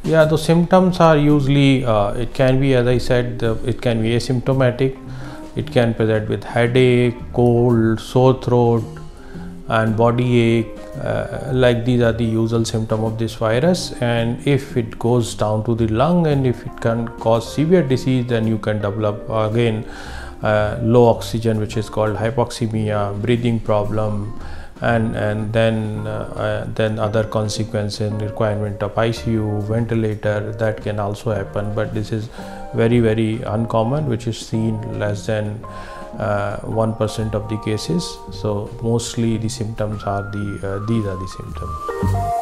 Yeah, the symptoms are usually, it can be, as I said, it can be asymptomatic. It can present with headache, cold, sore throat, and body ache. Like these are the usual symptoms of this virus. And if it goes down to the lung and if it can cause severe disease, then you can develop again low oxygen, which is called hypoxemia, breathing problem, and then other consequences, requirement of ICU, ventilator, that can also happen. But this is very uncommon, which is seen less than 1% of the cases. So mostly the symptoms are these are the symptoms.